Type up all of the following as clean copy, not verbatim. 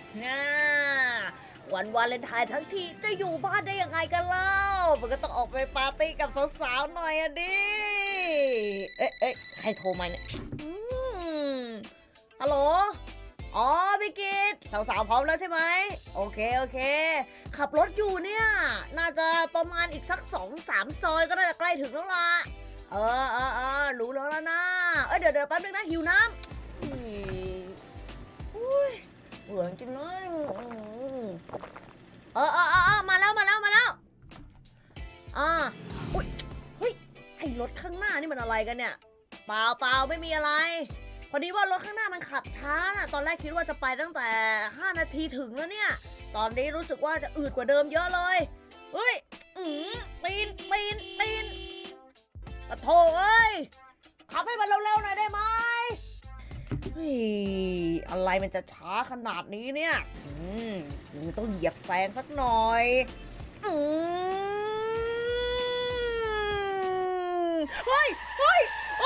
น่าวันวาเลนไทน์ทั้งทีจะอยู่บ้านได้ยังไงกันเล่ามันก็ต้องออกไปปาร์ตี้กับสาวๆหน่อยอะดิเอ๊ะใครโทรมาเนี่ยฮัลโหลอ๋อพี่กิตสาวๆพร้อมแล้วใช่ไหมโอเคขับรถอยู่เนี่ยน่าจะประมาณอีกสัก2-3 ซอยก็น่าจะใกล้ถึงแล้วล่ะรู้แล้วนะเดี๋ยวแป๊บนึงนะหิวน้ำอุ้ยเบื่อจริงเลยมาแล้วอุ้ยเฮ้ยไอ้รถข้างหน้านี่มันอะไรกันเนี่ยเปล่าไม่มีอะไรพอดีว่ารถข้างหน้ามันขับช้าน่ะตอนแรกคิดว่าจะไปตั้งแต่5 นาทีถึงแล้วเนี่ยตอนนี้รู้สึกว่าจะอืดกว่าเดิมเยอะเลยเฮ้ยปีนปะโถเอ้ยขับให้มันเร็วๆหน่อยได้ไหมเฮ้ยอะไรมันจะช้าขนาดนี้เนี่ยมันต้องเหยียบแซงสักหน่อยเฮ้ยโอ๊ย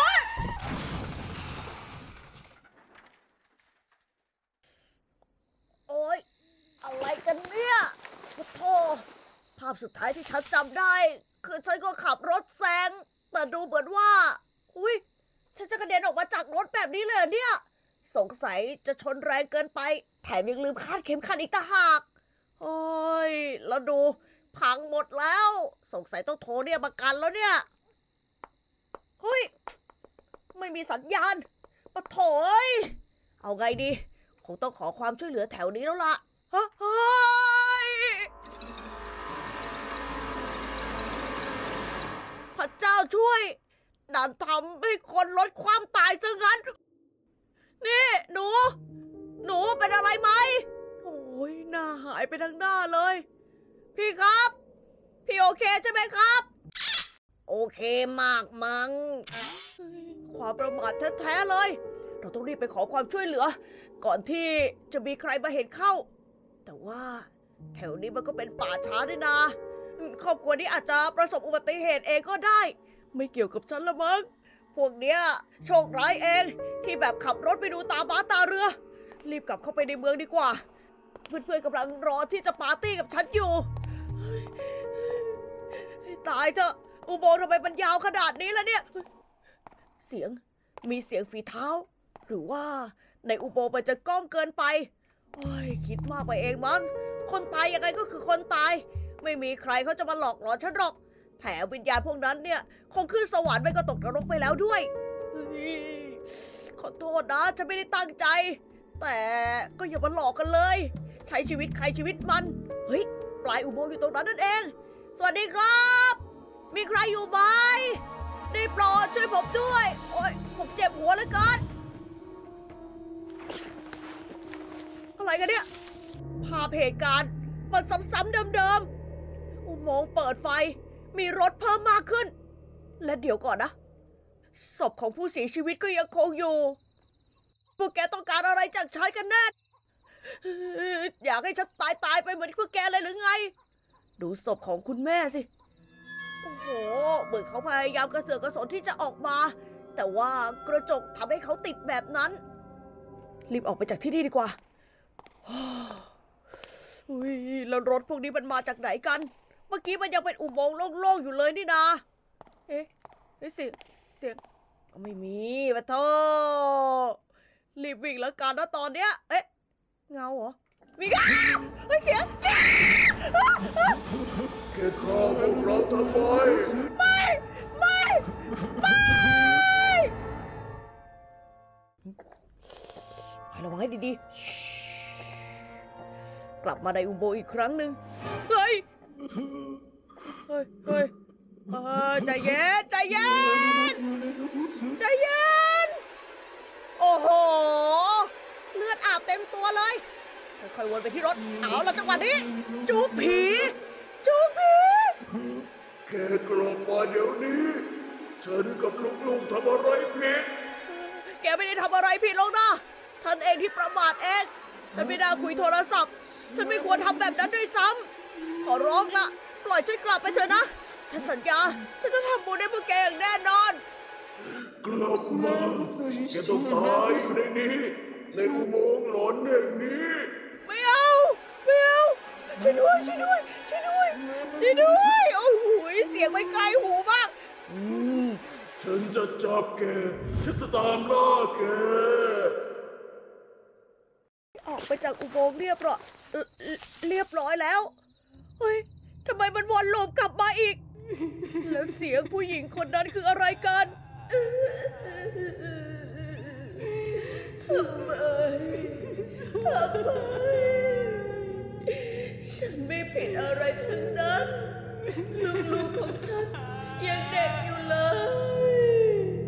อะไรกันเนี่ยโอ้โหภาพสุดท้ายที่ฉันจำได้คือฉันก็ขับรถแซงแต่ดูเหมือนว่าอุ้ยฉันจะกระเด็นออกมาจากรถแบบนี้เลยเนี่ยสงสัยจะชนแรงเกินไปแถมยังลืมคาดเข็มขัดอีกต่างหากโอ้ยแล้วดูพังหมดแล้วสงสัยต้องโทรเรียกประกันแล้วเนี่ยเฮ้ยไม่มีสัญญาณปะโถยเอาไงดีคงต้องขอความช่วยเหลือแถวนี้แล้วล่ะเฮ้ยพระเจ้าช่วยดันทำให้คนลดความตายซะงั้นนี่หนูเป็นอะไรไหมโอ้ยหน้าหายไปทั้งหน้าเลยพี่ครับพี่โอเคใช่ไหมครับโอเคมากมั้งความประมาทแท้ๆเลยเราต้องรีบไปขอความช่วยเหลือก่อนที่จะมีใครมาเห็นเข้าแต่ว่าแถวนี้มันก็เป็นป่าช้าด้วยนะครอบครัวนี้อาจจะประสบอุบัติเหตุเองก็ได้ไม่เกี่ยวกับฉันละมั้งพวกเนี้ยโชคร้ายเองที่แบบขับรถไปดูตาบ้าตาเรือรีบกลับเข้าไปในเมืองดีกว่าเพื่อนๆกำลังรอที่จะปาร์ตี้กับฉันอยู่ตายเถอะอุโมงค์ทำไมมันยาวขนาดนี้ล่ะเนี่ยมีเสียงฝีเท้าหรือว่าในอุโมงค์มันจะก้องเกินไปโอ้ยคิดมากไปเองมั้งคนตายยังไงก็คือคนตายไม่มีใครเขาจะมาหลอกหลอนฉันหรอกแถมวิญญาณพวกนั้นเนี่ยคงขึ้นสวรรค์ไม่ก็ตกนรกไปแล้วด้วยขอโทษนะฉันไม่ได้ตั้งใจแต่ก็อย่ามาหลอกกันเลยใช้ชีวิตใครชีวิตมันเฮ้ยปลายอุโมงค์อยู่ตรงนั้นนั่นเองสวัสดีครับมีใครอยู่ไหมได้โปรดช่วยผมด้วยโอ๊ยผมเจ็บหัวเหลือเกินอะไรกันเนี่ยภาพเหตุการณ์มันซ้ำๆเดิมๆอุโมงค์เปิดไฟมีรถเพิ่มมากขึ้นและเดี๋ยวก่อนนะศพของผู้เสียชีวิตก็ยังคงอยู่พวกแกต้องการอะไรจากฉันกันแน่อยากให้ฉันตายไปเหมือนพวกแกเลยหรือไงดูศพของคุณแม่สิโอ้โหเหมือนเขาพยายามกระเสือกกระสนที่จะออกมาแต่ว่ากระจกทำให้เขาติดแบบนั้นรีบออกไปจากที่นี่ดีกว่าอุ้ยแล้วรถพวกนี้มันมาจากไหนกันเมื่อกี้มันยังเป็นอุโมงค์โล่งๆอยู่เลยนี่นาเอ๊ะเสียงไม่มีปะโธ่รีบวิ่งแล้วกันนะตอนเนี้ยเอ๊ะเงาเหรอมีเงาเสียงแกฆ่าพวกเราทำไมไม่คอยระวังให้ดีๆกลับมาในอุโมงค์อีกครั้งหนึ่งเฮ้ยใจเย็นโอ้โหเลือดอาบเต็มตัวเลยค่อยๆวนไปที่รถเอาละจังหวะนี้จูกผีแกกลับมาเดี๋ยวนี้ฉันกับลุงทำอะไรผิดแกไม่ได้ทำอะไรผิดหรอกนะฉันเองที่ประมาทเองฉันไม่ได้คุยโทรศัพท์ฉันไม่ควรทำแบบนั้นด้วยซ้ำขอร้องละปล่อยฉันกลับไปเถอะนะฉันสัญญาฉันจะทำบุญให้พวกแกอย่างแน่นอนกลับมาแกต้องตายอยู่ในนี้ในอุโมงค์หลอนแห่งนี้ไม่เอาไว้ไกลหูบ้างอืมฉันจะจับแกฉันจะตามล่าแกออกไปจากอุโมงค์เรียบร้อยแล้วเฮ้ยทำไมมันวนลูปกลับมาอีก แล้วเสียงผู้หญิงคนนั้นคืออะไรกันทำไมฉันไม่ผิดอะไรทั้งนั้นลูกๆของฉันยังเด็กอยู่เลย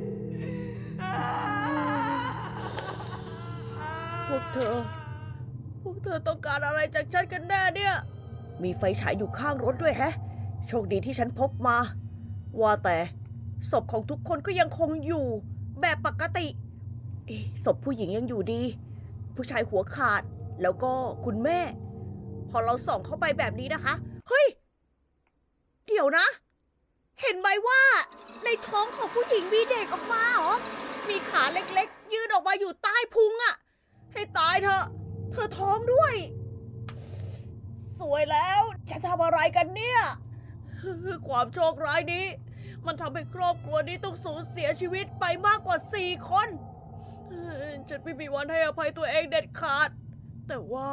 พวกเธอต้องการอะไรจากฉันกันแน่เนี่ยมีไฟฉายอยู่ข้างรถด้วยแฮะโชคดีที่ฉันพกมาว่าแต่ศพของทุกคนก็ยังคงอยู่แบบปกติศพผู้หญิงยังอยู่ดีผู้ชายหัวขาดแล้วก็คุณแม่พอเราส่องเข้าไปแบบนี้นะคะเฮ้ยเดี๋ยวนะเห็นไหมว่าในท้องของผู้หญิงมีเด็กออกมาเหรอมีขาเล็กๆยื่นออกมาอยู่ใต้พุงอะให้ตายเถอะเธอท้องด้วยสวยแล้วจะทำอะไรกันเนี่ยความโชคร้ายนี้มันทำให้ครอบครัวนี้ต้องสูญเสียชีวิตไปมากกว่า4 คนฉันไม่มีวันให้อภัยตัวเองเด็ดขาดแต่ว่า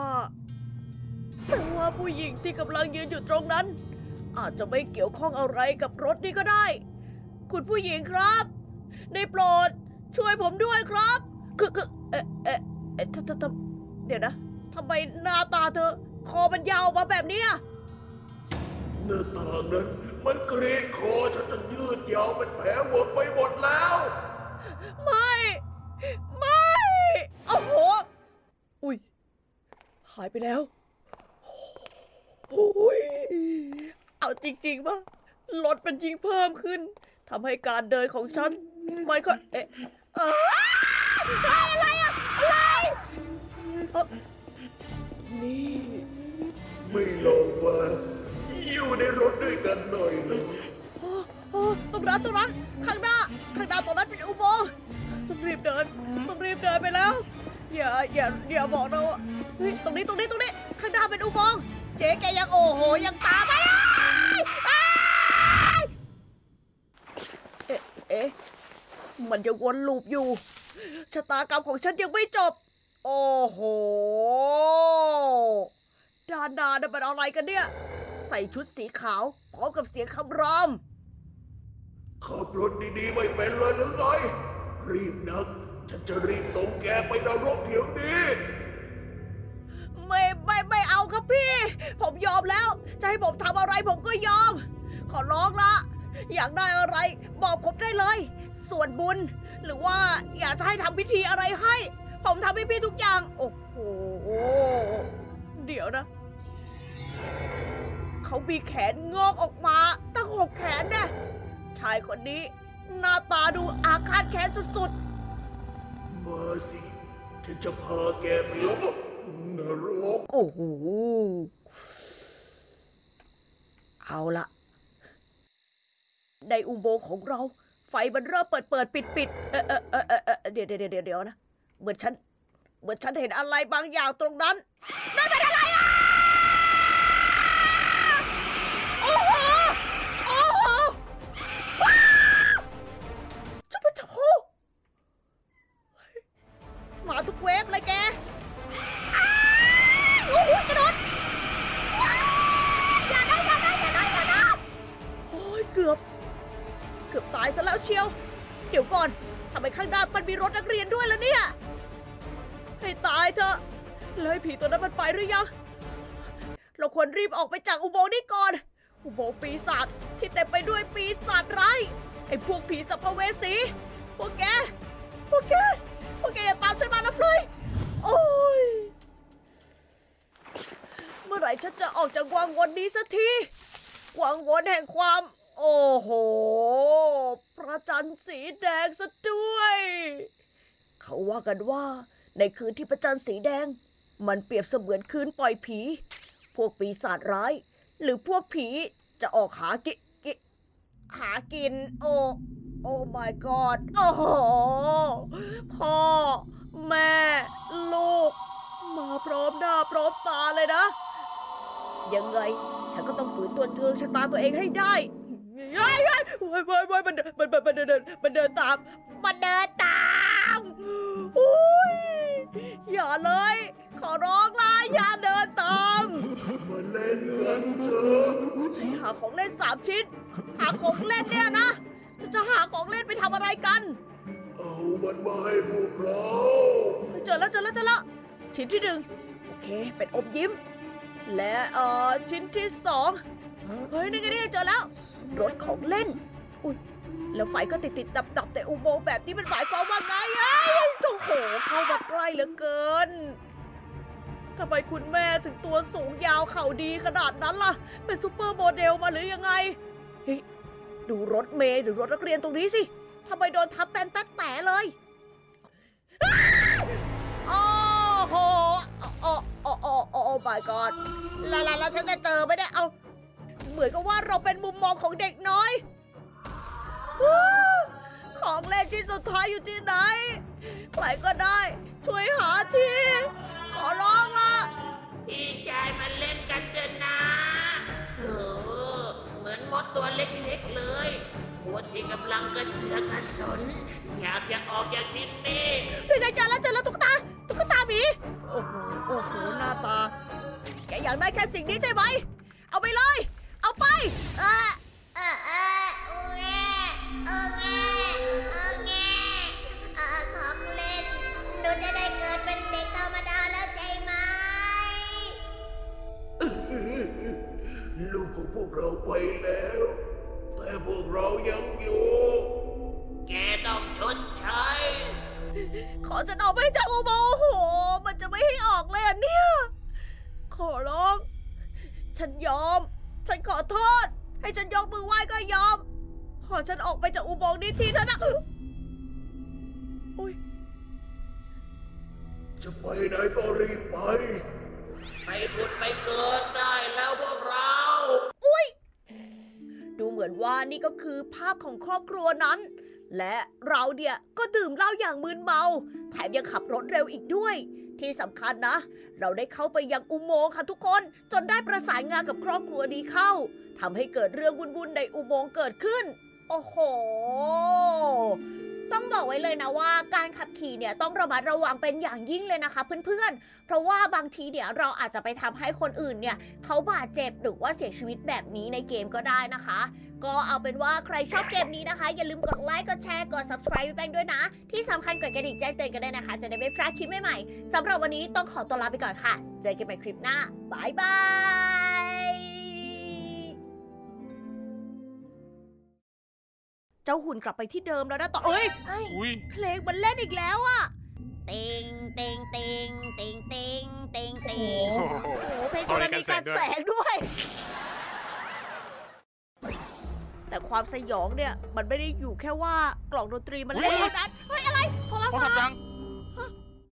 ผู้หญิงที่กำลังยืนอยู่ตรงนั้นอาจจะไม่เกี่ยวข้องอะไรกับรถนี้ก็ได้คุณผู้หญิงครับได้โปรดช่วยผมด้วยครับเดี๋ยวนะทำไมหน้าตาเธอคอมันยาวมาแบบนี้หน้าต่างนั้นมันกรีดคอฉันจนยืดยาวเป็นแผลเวิร์กไปหมดแล้วไม่โอ้โหอุ้ยหายไปแล้วโอ้ยเอาจริงๆป่ะรถมันยิ่งเพิ่มขึ้นทำให้การเดินของฉันมันก็อะไรนี่ไม่ลงมาอยู่ในรถด้วยกันหน่อยเลยตรงนั้นข้างหน้าตรงนั้นเป็นอุโมงค์ต้องรีบเดินไปแล้วอย่าบอกนะว่าเฮ้ยตรงนี้ข้างหน้าเป็นอุโมงค์เจ๊แกยังโอ้โหยังตามไปมันยังวนลูปอยู่ชะตากรรมของฉันยังไม่จบโอ้โหด้านหน้านั่นเป็นอะไรกันเนี่ยใส่ชุดสีขาวพร้อมกับเสียงคำรามขับรถดีๆไม่เป็นเลยหรือไงรีบนักฉันจะรีบส่งแกไปนรกเดี๋ยวนี้ไม่เอาครับพี่ผมยอมแล้วจะให้ผมทำอะไรผมก็ยอมขอร้องละอยากได้อะไรบอกผมได้เลยส่วนบุญหรือว่าอยากจะให้ทำพิธีอะไรให้ผมทำให้พี่ทุกอย่างโอ้โหเดี๋ยวนะเขามีแขนงอกออกมาตั้ง6 แขนเนี่ยชายคนนี้หน้าตาดูอาฆาตแค้นสุดๆมาสิฉันจะพาแกไปลงนรกโอ้โหเอาละในอุโมงค์ของเราไฟมันเริ่มเปิดปิดเดี๋ยวนะเหมือนฉันเห็นอะไรบางอย่างตรงนั้นนั่นเป็นอะไรอ่ะโอ้โหจุ๊บจ๊บมาทุกเวฟเลยแกโอ้โหกระโดดอย่าได้โอ้ยเกือบตายซะแล้วเชียวเดี๋ยวก่อนทำไมข้างหน้ามันมีรถนักเรียนด้วยล่ะเนี่ยให้ตายเถอะเลยผีตัวนั้นมันไปหรือยังเราควรรีบออกไปจากอุโมงค์นี้ก่อนอุโมงค์ปีศาจที่เต็มไปด้วยปีศาจร้ายไอ้พวกผีสัมภเวสีพวกแกอย่าตามฉันมานะฟลุยโอ้ยเมื่อไหร่ฉันจะออกจากวังวนนี้สักทีวังวนแห่งความโอ้โหพระจันทร์สีแดงซะด้วยเขาว่ากันว่าในคืนที่พระจันทร์สีแดงมันเปรียบเสมือนคืนปล่อยผีพวกปีศาจร้ายหรือพวกผีจะออกหากินโอ้ my god โอ้โหพ่อแม่ลูกมาพร้อมหน้าพร้อมตาเลยนะยังไงฉันก็ต้องฝืนตัวเธอชะตาตัวเองให้ได้เฮ้ยเฮ้ยมันเดินตาม โอ้ยอย่าเลย ขอร้องละอย่าเดินตามมาเล่นกันเถอะหาของเล่น3 ชิ้น หาของเล่นเนี่ยนะจะหาของเล่นไปทำอะไรกันเอามันมาให้พวกเราเจอแล้วชิ้นที่ 1โอเคเป็นอมยิ้ม และชิ้นที่ 2เฮ้ยนี่ไงเจอแล้วรถของเล่นอุ้ยแล้วไฟก็ติดดับแต่อุโมงค์แบบนี้มันหมายความว่าไงโอ้โหเข้ามาใกล้เหลือเกินทำไมคุณแม่ถึงตัวสูงยาวเข่าดีขนาดนั้นล่ะเป็นซูเปอร์โมเดลมาหรือยังไงเฮ้ยดูรถเมล์หรือรถนักเรียนตรงนี้สิทำไมโดนทับแป้นแป๊กแต๋เลยโอ้โหโอ้ my god แล้วฉันจะเจอไม่ได้เอาเหมือนกับว่าเราเป็นมุมมองของเด็กน้อยของเล่นชิ้นสุดท้ายอยู่ที่ไหนใครก็ได้ช่วยหาทีขอร้องละพี่ชายมาเล่นกันเถอะนะเหมือนมดตัวเล็กๆเลยหัวที่กำลังกระเสือกกระสนอยากจะออกจากที่นี่นี่ไงเจอแล้วตุ๊กตาหมีโอ้โหหน้าตาแกอยากได้แค่สิ่งนี้ใช่ไหมเอาไปเลยเอาไปของเล่นหนูจะได้เกิดเป็นเด็กธรรมดาแล้วใช่ไหมลูกของพวกเราไปแล้ว แต่พวกเรายังอยู่แกต้องชดใช้ขอฉันออกไปจากอุโมงค์โอ้โหมันจะไม่ให้ออกเลยอ่ะเนี่ยขอร้องฉันยอมฉันขอโทษให้ฉันยกมือไหว้ก็ยอมขอฉันออกไปจากอุโมงค์นี้ทีเถอะนะอุ้ยจะไปไหนก็รีบไปไปผุดไปเกิดได้แล้วพวกเราอุ้ยดูเหมือนว่านี่ก็คือภาพของครอบครัวนั้น และเราเนี่ยก็ดื่มเหล้าอย่างมึนเมาแถมยังขับรถเร็วอีกด้วยที่สำคัญนะ เราได้เข้าไปยังอุโมงค์ค่ะทุกคนจนได้ประสานงานกับครอบครัวนี้เข้าทำให้เกิดเรื่องวุ่นๆในอุโมงค์เกิดขึ้นโอ้โหต้องบอกไว้เลยนะว่าการขับขี่เนี่ยต้องระมัดระวังเป็นอย่างยิ่งเลยนะคะเพื่อนๆเพราะว่าบางทีเนี่ยเราอาจจะไปทำให้คนอื่นเนี่ยเขาบาดเจ็บหรือว่าเสียชีวิตแบบนี้ในเกมก็ได้นะคะก็เอาเป็นว่าใครชอบเกมนี้นะคะอย่าลืมกดไลค์กดแชร์กด subscribe ไปแป้งด้วยนะที่สำคัญกดกระดิ่งแจ้งเตือนกันด้วยนะคะจะได้ไม่พลาดคลิปใหม่ๆสำหรับวันนี้ต้องขอตัวลาไปก่อนค่ะเจอกันใหม่คลิปหน้าบายบายเจ้าหุ่นกลับไปที่เดิมแล้วนะต่อเอ้ยอุ้ยเพลงมันเล่นอีกแล้วอะเต็งเต็งเต็งเต็งเต็งเต็งเต็งโอ้โหโอ้โหเพลงกรณีการแสงด้วย แต่ความสยองเนี่ยมันไม่ได้อยู่แค่ว่ากล่องดนตรีมันเล่นเท่านั้นเฮ้ยอะไรโทรโทรศัศัพพท์ท์ดัง